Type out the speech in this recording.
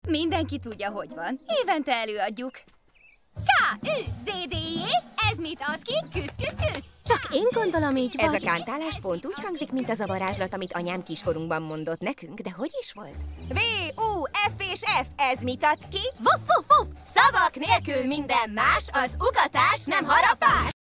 Mindenki tudja, hogy van. Évente előadjuk. K-Ü-Z-D-J, ez mit ad ki? Küsz. Csak én gondolom így, Ez vagy... a kántálás pont úgy hangzik, mint az a varázslat, amit anyám kiskorunkban mondott nekünk, de hogy is volt? V-U-F és F, ez mit ad ki? Vuff, vuff, vuff! Szavak nélkül minden más, az ugatás nem harapás!